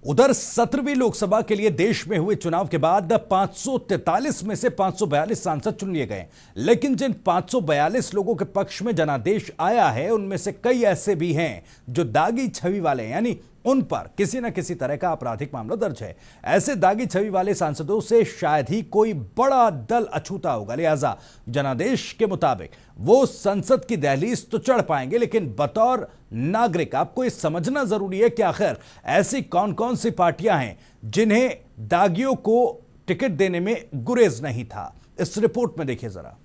उधर 17वीं लोकसभा के लिए देश में हुए चुनाव के बाद 543 में से 542 सांसद चुन लिए गए, लेकिन जिन 542 लोगों के पक्ष में जनादेश आया है उनमें से कई ऐसे भी हैं जो दागी छवि वाले हैं, यानी उन पर किसी न किसी तरह का आपराधिक मामला दर्ज है। ऐसे दागी छवि वाले सांसदों से शायद ही कोई बड़ा दल अछूता होगा, लिहाजा जनादेश के मुताबिक वो संसद की दहलीज तो चढ़ पाएंगे, लेकिन बतौर नागरिक आपको ये समझना जरूरी है कि आखिर ऐसी कौन कौन सी पार्टियां हैं जिन्हें दागियों को टिकट देने में गुरेज नहीं था। इस रिपोर्ट में देखिए जरा।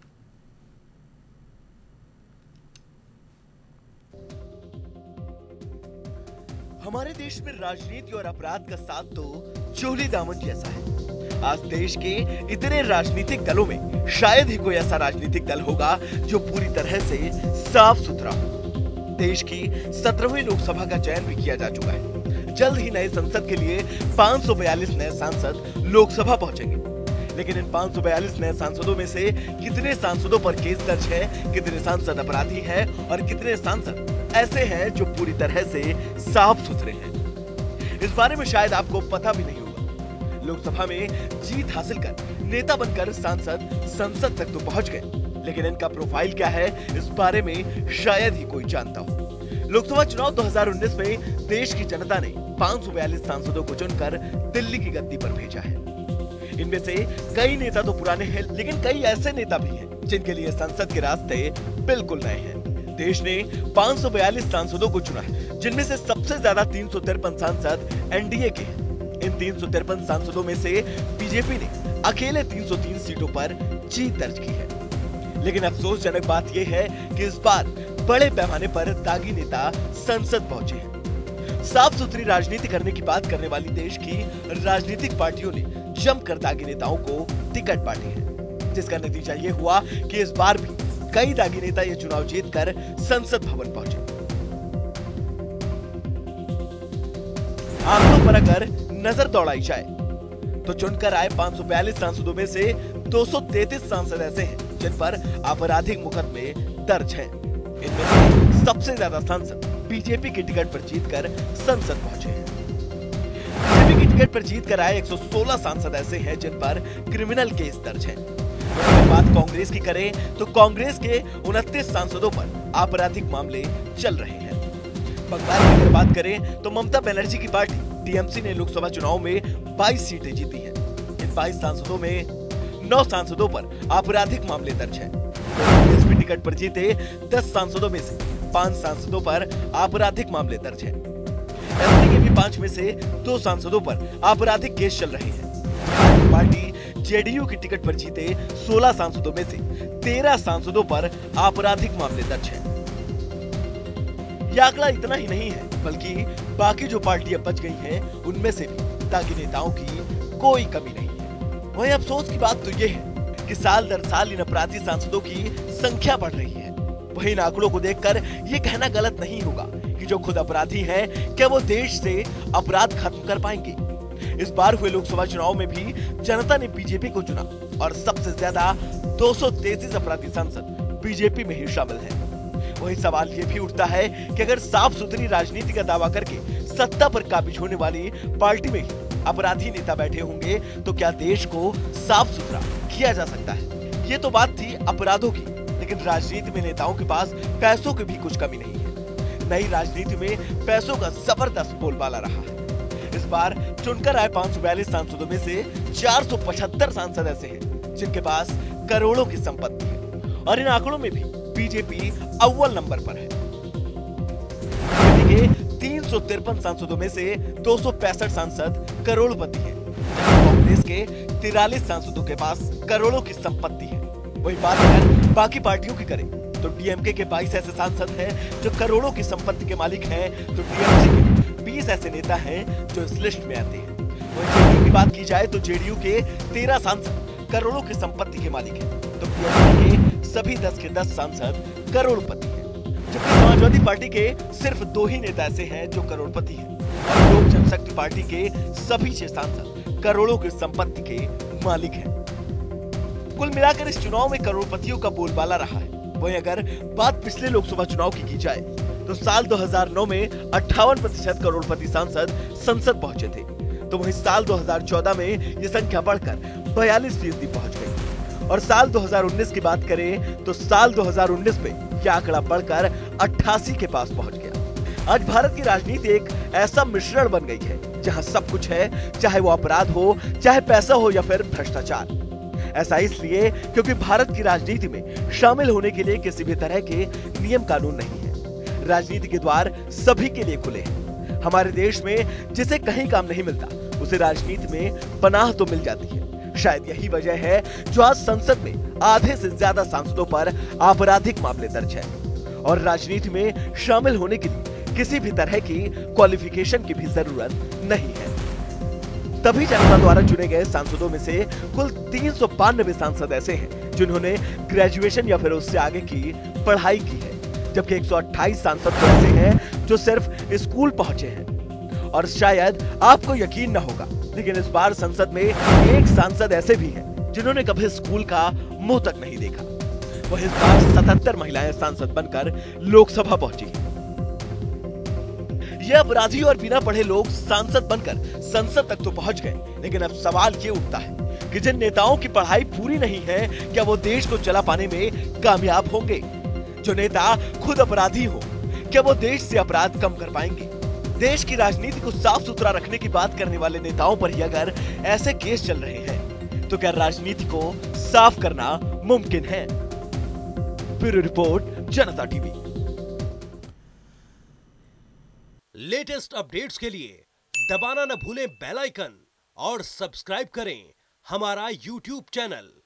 हमारे देश में राजनीति और अपराध का साथ तो चोली दामन जैसा है। आज देश के इतने राजनीतिक दलों में शायद ही कोई ऐसा राजनीतिक दल होगा जो पूरी तरह से साफ सुथरा हो। देश की 17वीं लोकसभा का चयन भी किया जा चुका है। जल्द ही नए संसद के लिए 542 नए सांसद लोकसभा पहुंचेंगे, लेकिन इन 542 नए सांसदों में से कितने सांसदों पर केस दर्ज है, कितने सांसद अपराधी हैं और कितने सांसद ऐसे हैं जो पूरी तरह से साफ सुथरे हैं, इस बारे में शायद आपको पता भी नहीं होगा। लोकसभा में जीत हासिल कर नेता बनकर सांसद संसद तक तो पहुंच गए, लेकिन इनका प्रोफाइल क्या है इस बारे में शायद ही कोई जानता हो। लोकसभा चुनाव 2019 में देश की जनता ने 542 सांसदों को चुनकर दिल्ली की गद्दी पर भेजा है। इनमें से कई नेता तो पुराने हैं, लेकिन कई ऐसे नेता भी हैं जिनके लिए संसद के रास्ते बिल्कुल नए हैं। देश ने 542 सांसदों को चुना है, जिनमें से सबसे ज्यादा 353 सांसद एनडीए के हैं। इन 353 सांसदों में से बीजेपी ने अकेले 303 सीटों पर जीत दर्ज की है। लेकिन अफसोसजनक बात यह है कि इस बार बड़े पैमाने पर दागी नेता संसद पहुंचे हैं। साफ सुथरी राजनीति करने की बात करने वाली देश की राजनीतिक पार्टियों ने जमकर दागी नेताओं को टिकट बांटे हैं, जिसका नतीजा ये हुआ कि इस बार भी कई दागी नेता ये चुनाव जीतकर संसद भवन पहुंचे। आंकड़ों पर अगर नजर दौड़ाई जाए तो चुनकर आए 542 सांसदों में से 233 सांसद ऐसे हैं जिन पर आपराधिक मुकदमे दर्ज हैं। इनमें से सबसे ज्यादा सांसद बीजेपी की टिकट पर जीतकर संसद पहुंचे हैं। बीजेपी की टिकट पर जीतकर आए 116 सांसद ऐसे हैं जिन पर क्रिमिनल केस दर्ज है। अगर बात कांग्रेस की करें तो कांग्रेस के 29 सांसदों पर आपराधिक मामले चल रहे हैं। बंगाल की अगर बात करें तो ममता बनर्जी की पार्टी टीएमसी ने लोकसभा चुनाव में 22 सीटें जीती हैं। इन 22 सांसदों में 9 सांसदों पर आपराधिक मामले दर्ज है। कांग्रेस की टिकट पर जीते 10 सांसदों में से 5 सांसदों पर आपराधिक मामले दर्ज है। एसपी के भी 5 में से 2 सांसदों पर आपराधिक केस चल रहे हैं। पार्टी जेडीयू की टिकट पर जीते 16 सांसदों में से 13 सांसदों पर आपराधिक मामले दर्ज है। यह आंकड़ा इतना ही नहीं है, बल्कि बाकी जो पार्टियां बच गई हैं उनमें से भी दागी नेताओं की कोई कमी नहीं है। वहीं अफसोस की बात तो यह है कि साल दर साल इन अपराधी सांसदों की संख्या बढ़ रही है। वहीं इन आंकड़ों को देखकर यह कहना गलत नहीं होगा कि जो खुद अपराधी हैं क्या वो देश से अपराध खत्म कर पाएंगे। इस बार हुए लोकसभा चुनाव में भी जनता ने बीजेपी को चुना और सबसे ज्यादा 233 अपराधी सांसद बीजेपी में ही शामिल हैं। वही सवाल ये भी उठता है कि अगर साफ सुथरी राजनीति का दावा करके सत्ता पर काबिज होने वाली पार्टी में ही अपराधी नेता बैठे होंगे तो क्या देश को साफ सुथरा किया जा सकता है। ये तो बात थी अपराधों की, लेकिन राजनीति में नेताओं के पास पैसों की भी कुछ कमी नहीं है। नई राजनीति में पैसों का जबरदस्त बोलबाला रहा है। इस बार चुनकर आए 542 सांसदों में से 475 सांसद ऐसे हैं जिनके पास करोड़ों की संपत्ति है, और इन आंकड़ों में भी बीजेपी अव्वल नंबर पर है। बीजेपी के 353 सांसदों में से 265 सांसद करोड़पति हैं, जबकि कांग्रेस के 43 सांसदों के पास करोड़ों की संपत्ति है। वही बात अगर बाकी पार्टियों की करें तो डीएमके के 22 ऐसे सांसद हैं जो करोड़ों की संपत्ति के मालिक हैं, तो टीएमसी के 20 ऐसे नेता हैं जो इस लिस्ट में आते हैं। वहीं जेडीयू की बात की जाए तो जेडीयू के 13 सांसद करोड़ों की संपत्ति के मालिक हैं, तो टीएमसी के सभी 10 के 10 सांसद करोड़पति हैं। जबकि समाजवादी पार्टी के सिर्फ 2 ही नेता ऐसे हैं जो करोड़पति हैं, और लोक जनशक्ति पार्टी के सभी 6 सांसद करोड़ों की संपत्ति के मालिक हैं। कुल मिलाकर इस चुनाव में करोड़पतियों का बोलबाला रहा है। वहीं अगर बात पिछले लोकसभा चुनाव की जाए तो साल 2009 में 58% करोड़पति सांसद संसद पहुंचे थे। तो वहीं साल 2014 में ये संख्या बढ़कर 42% पहुंच गई। और साल 2019 की बात करें तो साल 2019 में यह आंकड़ा बढ़कर 88 के पास पहुंच गया। आज भारत की राजनीति एक ऐसा मिश्रण बन गई है जहां सब कुछ है, चाहे वो अपराध हो, चाहे पैसा हो या फिर भ्रष्टाचार। ऐसा इसलिए क्योंकि भारत की राजनीति में शामिल होने के लिए किसी भी तरह के नियम कानून नहीं है। राजनीति के द्वार सभी के लिए खुले हैं। हमारे देश में जिसे कहीं काम नहीं मिलता उसे राजनीति में पनाह तो मिल जाती है। शायद यही वजह है जो आज संसद में आधे से ज्यादा सांसदों पर आपराधिक मामले दर्ज है। और राजनीति में शामिल होने के लिए किसी भी तरह की क्वालिफिकेशन की भी जरूरत नहीं है। तभी जनता द्वारा चुने गए सांसदों में से कुल 392 सांसद ऐसे हैं जिन्होंने ग्रेजुएशन या फिर उससे आगे की पढ़ाई की है, जबकि 128 सांसद तो ऐसे हैं जो सिर्फ स्कूल पहुंचे हैं। और शायद आपको यकीन न होगा, लेकिन इस बार संसद में एक सांसद ऐसे भी हैं जिन्होंने कभी स्कूल का मुंह तक नहीं देखा। वह इस बार 77 महिलाएं सांसद बनकर लोकसभा पहुंची हैं। ये अपराधी और बिना पढ़े लोग सांसद बनकर संसद तक तो पहुंच गए, लेकिन अब सवाल ये उठता है कि जिन नेताओं की पढ़ाई पूरी नहीं है, क्या वो देश को चला पाने में कामयाब होंगे? जो नेता खुद अपराधी हो, क्या वो देश से अपराध कम कर पाएंगे? देश की राजनीति को साफ सुथरा रखने की बात करने वाले नेताओं पर ही अगर ऐसे केस चल रहे हैं, तो क्या राजनीति को साफ करना मुमकिन है? Bureau report, Janta TV. Latest updates के लिए दबाना न भूलें बेल आइकन और सब्सक्राइब करें हमारा YouTube चैनल।